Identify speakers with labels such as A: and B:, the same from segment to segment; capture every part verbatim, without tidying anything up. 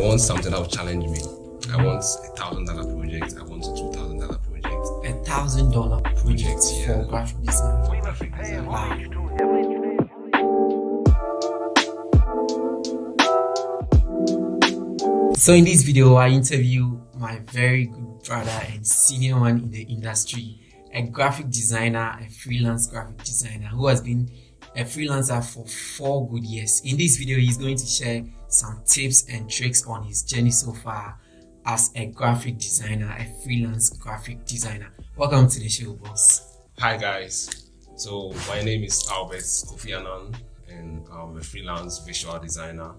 A: want something that will challenge me. I want a thousand dollar project. I want a two thousand dollar project.
B: A thousand dollar project
A: yeah.
B: for graphic design.
A: For graphic design.
B: Wow. So in this video, I interview my very good brother and senior one in the industry, a graphic designer, a freelance graphic designer who has been a freelancer for four good years. In this video, he's going to share some tips and tricks on his journey so far as a graphic designer, a freelance graphic designer. Welcome to the show, boss.
A: Hi guys. So my name is Albert Kofi Annan and I'm a freelance visual designer,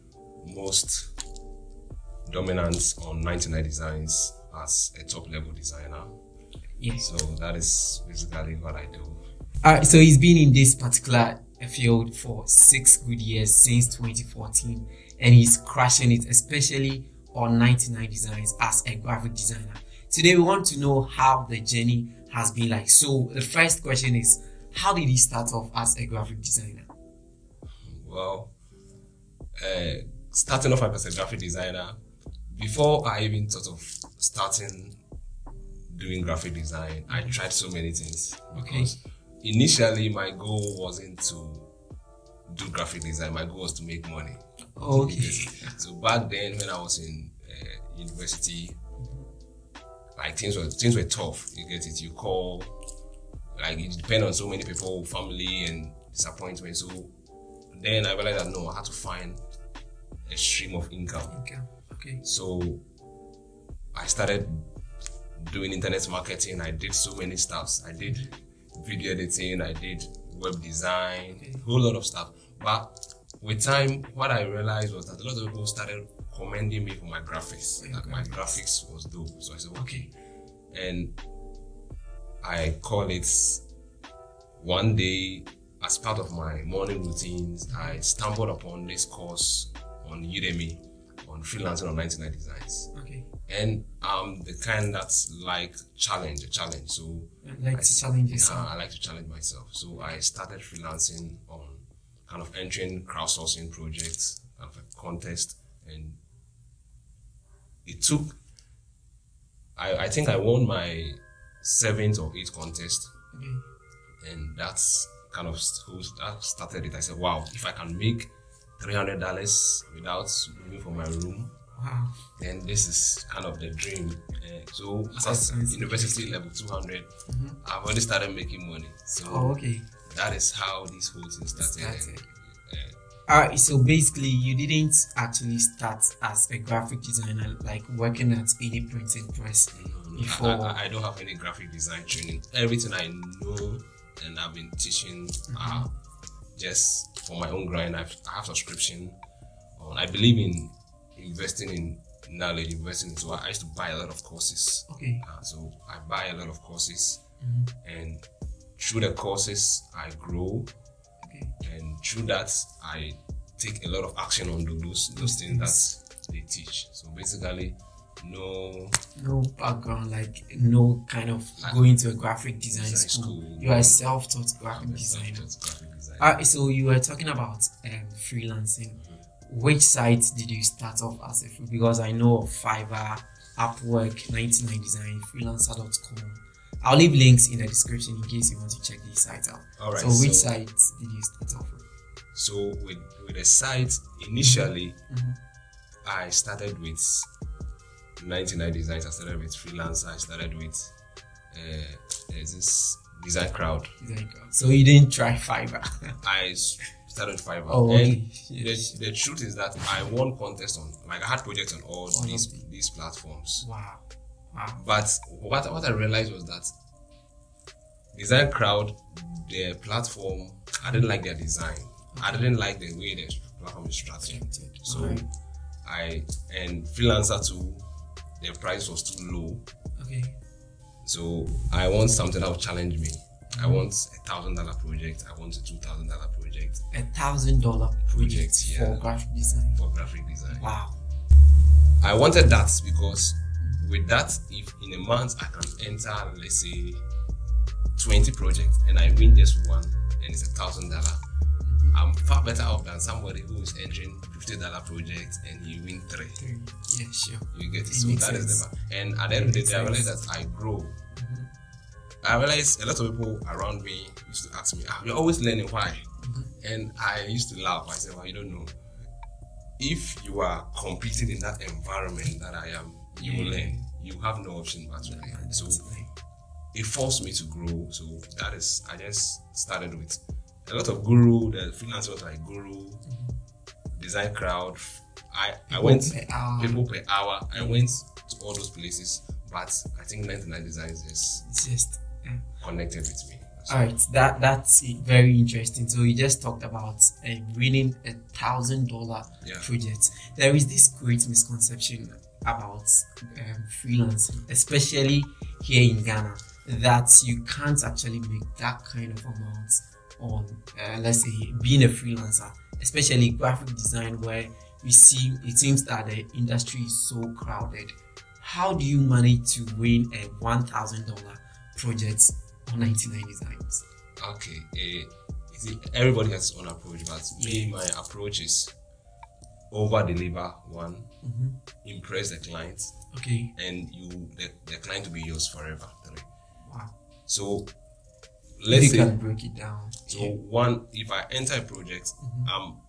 A: most dominant on ninety-nine Designs as a top level designer.
B: Yes.
A: So that is basically what I do.
B: Alright, so he's been in this particular field for six good years since twenty fourteen, and he's crushing it, especially on ninety-nine Designs as a graphic designer. Today we want to know how the journey has been like. So the first question is, how did he start off as a graphic designer?
A: Well, uh, starting off as a graphic designer, before I even thought of starting doing graphic design, I tried so many things. Because okay. Initially my goal wasn't to do graphic design, my goal was to make money.
B: Okay.
A: So back then when I was in uh, university, like things were things were tough. You get it? You call, like it depends on so many people, family and disappointment. So then I realized that no, I had to find a stream of income.
B: Okay. Okay.
A: So I started doing internet marketing. I did so many stuffs. I did video editing. I did web design, okay. A whole lot of stuff. But with time, what I realized was that a lot of people started commending me for my graphics. Okay. Like my graphics was dope. So I said, okay. And I call it one day as part of my morning routines, I stumbled upon this course on Udemy on freelancing on ninety-nine Designs. Okay. And I'm the kind that's like challenge, a challenge. So
B: I like I, to challenge yourself.
A: Yeah, I like to challenge myself. So I started freelancing on kind of entering crowdsourcing projects, kind of a contest, and it took, I, I think I won my seventh or eighth contest. Okay. And that's kind of who that started it. I said, wow, if I can make three hundred dollars without moving from my room, wow, then this is kind of the dream. Uh, so at university level two hundred, mm-hmm. I've already started making money. So
B: oh, okay.
A: That is how this whole thing started.
B: started. Uh, Alright, so basically you didn't actually start as a graphic designer, like working at any printing press
A: no,
B: before.
A: I, I, I don't have any graphic design training. Everything I know and I've been teaching mm-hmm. are just for my own grind. I've, I have subscription. On, I believe in investing in knowledge, investing in, so I used to buy a lot of courses. Okay. Uh, so I buy a lot of courses, mm-hmm. and through the courses I grow, okay. And through that I take a lot of action on those those things that they teach. So basically, no
B: no background, like no kind of like going to a graphic design, design school. school. You are a self-taught graphic designer. Self-taught graphic designer. Uh, so you were talking about um, freelancing. Mm-hmm. Which sites did you start off as a free? Because I know of Fiverr, Upwork, ninety-nine Design, freelancer dot com. I'll leave links in the description in case you want to check these sites out. All right. So which so, sites did you start off with?
A: So with with the site initially, mm-hmm. I started with ninety-nine Designs. I started with freelancer. I started with uh, there's this Design Crowd. Design Crowd.
B: So you didn't try Fiverr?
A: I started Fiverr.
B: Oh, okay.
A: Yes. The, the truth is that I won contests on, like I had projects on all oh, these okay. these platforms.
B: Wow. Wow.
A: But what what I realized was that Design Crowd, their platform, I didn't like their design. Okay. I didn't like the way their platform is structured. So right. I and freelancer too, their price was too low. Okay. So I want something that will challenge me. I want a thousand dollar project. I want a two thousand dollar project.
B: A thousand dollar project yeah, for graphic design.
A: For graphic design.
B: Wow.
A: I wanted that because with that, if in a month I can enter, let's say, twenty projects, and I win just one, and it's a thousand dollar, I'm far better off than somebody who is entering fifty dollar project and he win three.
B: Three. Yeah, sure.
A: You get it.
B: It
A: So
B: makes
A: that is
B: sense.
A: the and at the end of the
B: Makes
A: day, I realized
B: sense.
A: that I grow. I realized a lot of people around me used to ask me, ah, you're always learning, why? And I used to laugh. I said, well, you don't know. If you are competing in that environment that I am, you will
B: Yeah.
A: learn. You have no option but to learn.
B: That's
A: So
B: like-
A: it forced me to grow. So that is, I just started with a lot of guru, the freelancers like guru, design crowd. I, I
B: People
A: went
B: per hour.
A: people per hour. I went to all those places, but I think ninety-nine Designs just
B: It's just. Yeah.
A: connected with me. So,
B: All right, that that's it. Very interesting. So you just talked about uh, winning a thousand dollar
A: Yeah.
B: project. There is this great misconception about um, freelancing, especially here in Ghana, that you can't actually make that kind of amount on, uh, let's say, being a freelancer, especially graphic design, where we see it seems that the industry is so crowded. How do you manage to win a one thousand dollar project on ninety-nine Designs?
A: okay, uh, you see, everybody has his own approach, but me,
B: Yeah.
A: my approach is over deliver one,
B: Mm-hmm.
A: impress the client,
B: Okay.
A: and you the, the client will be yours forever. Three.
B: Wow.
A: So
B: You
A: let's say
B: can break it down.
A: so
B: Yeah.
A: one, if I enter a project,
B: Mhm.
A: um,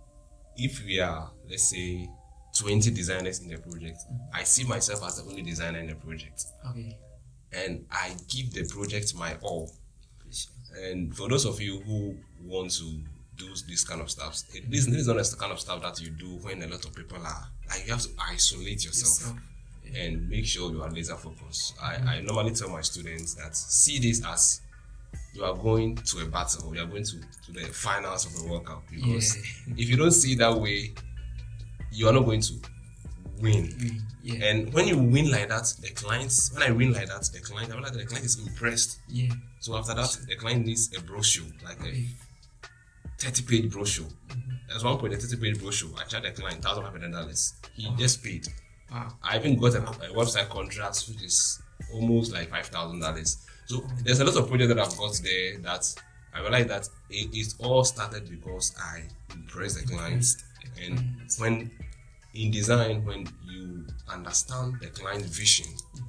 A: if we are, let's say, twenty designers in the project, I see myself as the only designer in the project,
B: Okay.
A: and I give the project my all.
B: Sure.
A: And for those of you who want to do this kind of stuff, it, this, this is not the kind of stuff that you do when a lot of people are like, you have to isolate yourself
B: Yourself. Yeah.
A: and make sure you are laser focused. I, I normally tell my students that see this as you are going to a battle, you are going to, to the finals of a World Cup, because
B: Yeah.
A: if you don't see it that way, you are not going to win.
B: Mm, yeah.
A: And when you win like that, the clients, when I win like that, the client, I realize that the client is impressed.
B: Yeah.
A: So after that, the client needs a brochure, like a
B: Okay.
A: thirty page brochure. There's one point, a thirty page brochure. I charged the client one thousand five hundred dollars. He just paid.
B: Wow.
A: I even got a, a website contract, which is almost like five thousand dollars. So there's a lot of projects that I've got there that I realized that it, it all started because I impressed the client.
B: Impressed the
A: And
B: client.
A: when in design, when you understand the client's vision,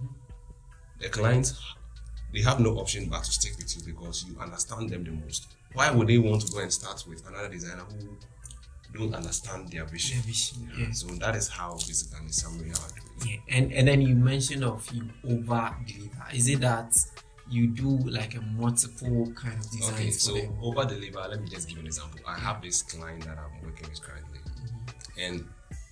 A: the clients, they have no option but to stick with you because you understand them the most. Why would they want to go and start with another designer who don't understand their vision?
B: Their vision, yeah.
A: So that is how basically summary how I do it.
B: Yeah. And and then you mentioned of you over deliver. Is it that you do like a multiple kind of designs
A: Okay,
B: for
A: so
B: them?
A: over deliver, let me just give an example. I have this client that I'm working with currently, and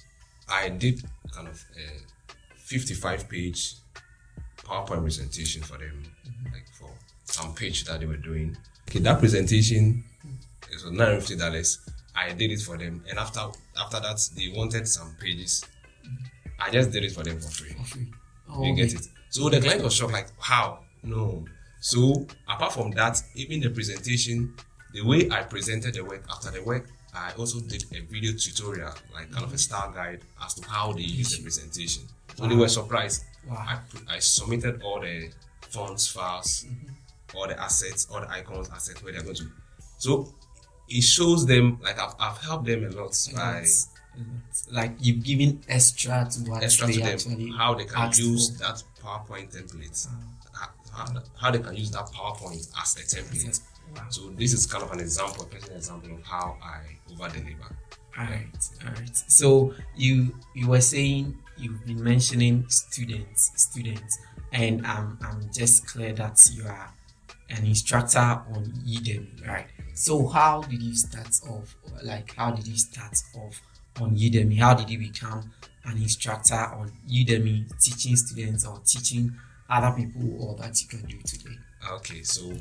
A: I did kind of a fifty-five page PowerPoint presentation for them, like for some pitch that they were doing. Okay, that presentation is nine hundred fifty dollars. I did it for them, and after after that, they wanted some pages. I just did it for them for free.
B: For free. Oh,
A: You get
B: okay.
A: it? So the client was shocked, like, how? No. So apart from that, even the presentation, the way I presented the work after the work, I also did a video tutorial, like kind of a style guide as to how they use the presentation. So they were surprised.
B: Wow.
A: I, put- I submitted all the fonts files, all the assets, all the icons, assets where they're going to. So it shows them, like I've, I've helped them a lot by
B: It's- it's like you've given extra to what
A: extra
B: they
A: to them
B: actually
A: how they can
B: asked
A: use
B: for.
A: that PowerPoint template, how, how- how they can use that PowerPoint as a template.
B: Wow.
A: So this is kind of an example, a personal example of how I over deliver.
B: All right, all right. So you you were saying you've been mentioning students, students, and I'm I'm just clear that you are an instructor on Udemy, right? So how did you start off? Like how did you start off on Udemy? How did you become an instructor on Udemy, teaching students or teaching other people all that you can do today?
A: Okay, so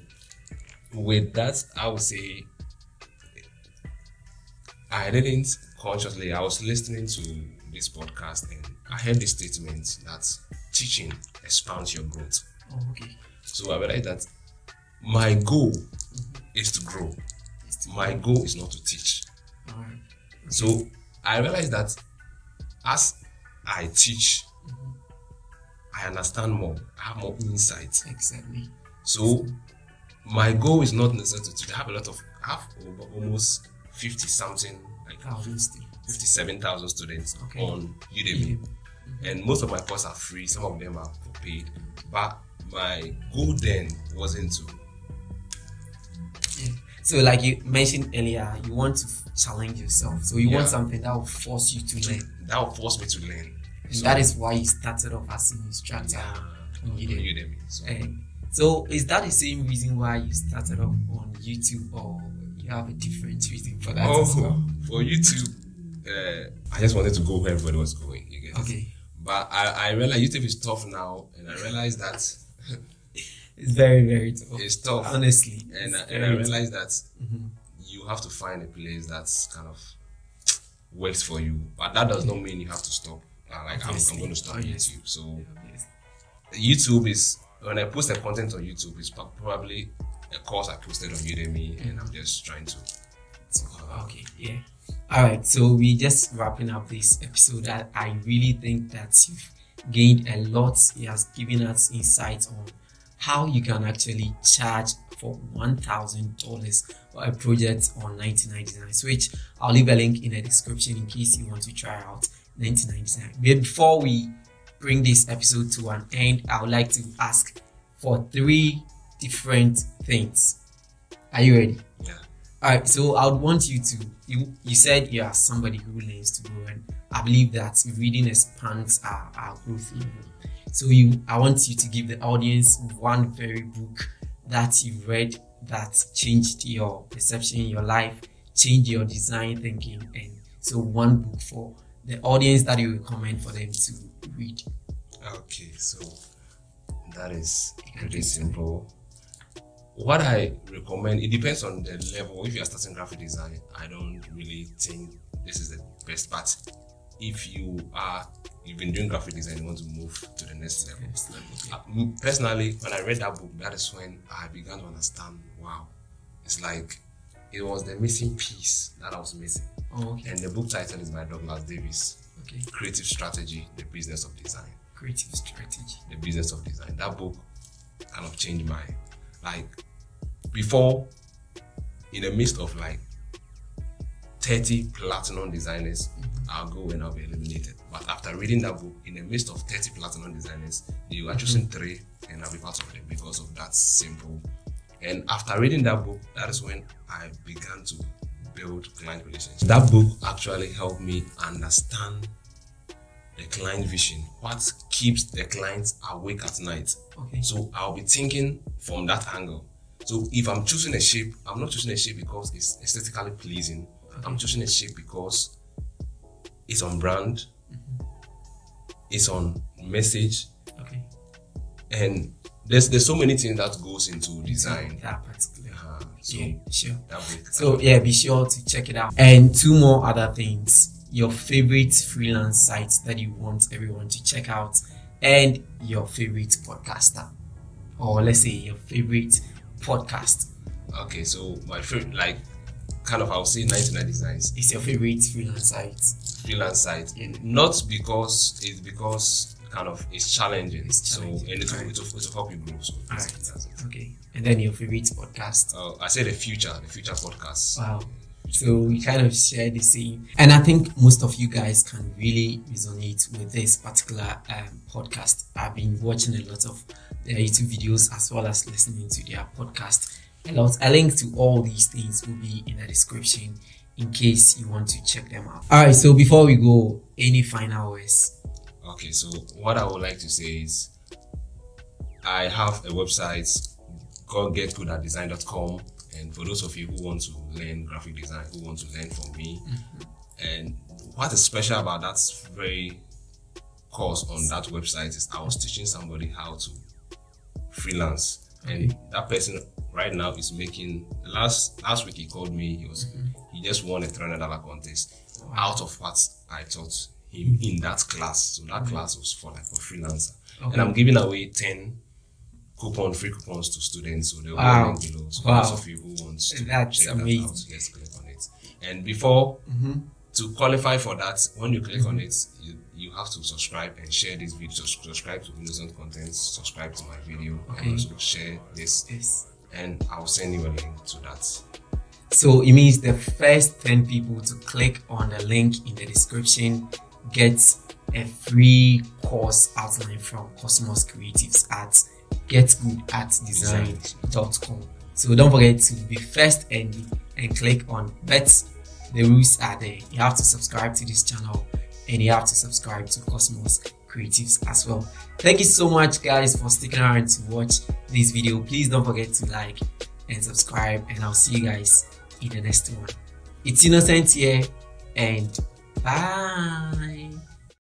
A: with that, I would say I didn't consciously. I was listening to this podcast and I heard this statement that teaching expands your growth.
B: Oh, okay.
A: So I realized that my goal is to grow.
B: It's
A: My goal is not to teach.
B: all right.
A: So I realized that as I teach, I understand more. I have more insight.
B: Exactly.
A: So my goal is not necessarily to teach. I have a lot of, I have over almost fifty something, like
B: Thousands.
A: fifty-seven thousand students
B: Okay.
A: on Udemy. Mm-hmm. And most of my courses are free, some of them are paid. But my goal then wasn't to.
B: Yeah. So, like you mentioned earlier, you want to challenge yourself. So, you
A: Yeah.
B: want something that will force you to learn.
A: That will force me to learn.
B: And
A: So,
B: that is why you started off as an instructor
A: yeah,
B: on
A: on
B: Udemy.
A: Udemy. So,
B: And so, is that the same reason why you started off on YouTube, or you have a different reason for that
A: oh,
B: as well?
A: for YouTube, uh, I just wanted to go where everybody was going. You get it?
B: Okay.
A: But I, I realize YouTube is tough now, and I realize that
B: It's very, very tough.
A: it's tough.
B: Honestly.
A: And, I-
B: it's
A: and I
B: very
A: realize that
B: Mhm.
A: you have to find a place that's kind of works for you. But that does not mean you have to stop. Uh, like I'm, I'm
B: Obviously.
A: going to stop
B: Obviously.
A: YouTube. So
B: Yes.
A: YouTube is, when I post the content on YouTube, it's pro- probably a course I posted on Udemy, and I'm just trying to.
B: So, okay, yeah. All right, so we just wrapping up this episode. I, I really think that you've gained a lot. He has given us insights on how you can actually charge for one thousand dollars for a project on ninety-nine Designs, which I'll leave a link in the description in case you want to try out ninety-nine Designs. But before we bring this episode to an end, I would like to ask for three different things. Are you ready?
A: Yeah.
B: All right, so I would want you to, you you said you are somebody who learns to grow, and I believe that reading expands our, our growth level. So you, I want you to give the audience one very book that you read that changed your perception, your life, changed your design thinking, and so one book for the audience that you recommend for them to read.
A: Okay, so that is pretty simple. What I recommend, it depends on the level. If you are starting graphic design, I don't really think this is the best part. If you are, you've been doing graphic design, you want to move to the next level.
B: Next level, yeah.
A: Uh, me personally, when I read that book, that is when I began to understand, wow, it's like it was the missing piece that I was missing.
B: Oh, okay.
A: And the book title is by Douglas Davis,
B: Okay.
A: Creative Strategy, The Business of Design.
B: Creative strategy.
A: The Business of Design. That book kind of changed my, like, before, in the midst of like thirty platinum designers, mm-hmm. I'll go and I'll be eliminated. But after reading that book, in the midst of thirty platinum designers, they were choosing mm-hmm. three, and I'll be part of them because of that simple. And after reading that book, that is when I began to build client relationships. That book actually helped me understand the client vision, what keeps the clients awake at night.
B: Okay.
A: So I'll be thinking from that angle. So if I'm choosing a shape, I'm not choosing a shape because it's aesthetically pleasing. Okay. I'm choosing a shape because it's on brand, mm-hmm. it's on message,
B: okay.
A: and there's there's so many things that goes into design.
B: That particular.
A: Uh, so
B: yeah, sure.
A: That book,
B: so yeah, be sure to check it out. And two more other things: your favorite freelance sites that you want everyone to check out, and your favorite podcaster, or let's say your favorite podcast.
A: Okay, so my favorite, like, kind of, I'll say ninety-nine Designs.
B: It's your favorite freelance site.
A: Freelance site,
B: yeah.
A: Not because it's because kind of it's challenging.
B: It's challenging.
A: So and it will,
B: right.
A: it will, it will help you grow. So
B: All right.
A: that's it.
B: Okay, and then your favorite podcast.
A: Uh, I say the future, the future podcast.
B: Wow. So we kind of share the same, and I think most of you guys can really resonate with this particular um, podcast. I've been watching a lot of their YouTube videos as well as listening to their podcast a lot. A link to all these things will be in the description in case you want to check them out. All right. So before we go, any final words?
A: Okay. So what I would like to say is, I have a website called get good at design dot com. And for those of you who want to learn graphic design, who want to learn from me, mm-hmm. and what is special about that very course on that website is I was teaching somebody how to freelance, okay. And that person right now is making. Last last week he called me. He was mm-hmm. he just won a three hundred dollar contest, wow. Out of what I taught him in that class. So that mm-hmm. class was for like a freelancer, okay. And I'm giving away ten. Coupon, free coupons to students, so they'll
B: wow.
A: be linked below. So
B: wow.
A: those of you who want to
B: That's
A: check
B: amazing.
A: that out, just click on it. And before, mm-hmm. to qualify for that, when you click mm-hmm. on it, you, you have to subscribe and share this video. Subscribe to Innocent Content, subscribe to my video, okay. And also share this.
B: Yes.
A: And I'll send you a link to that.
B: So it means the first ten people to click on the link in the description gets a free course outline from Cosmos Creatives at get good at design dot com. So don't forget to be first and and click on, but the rules are there. You have to subscribe to this channel and you have to subscribe to Cosmos Creatives as well. Thank you so much guys for sticking around to watch this video. Please don't forget to like and subscribe, and I'll see you guys in the next one. It's Innocent here, and bye.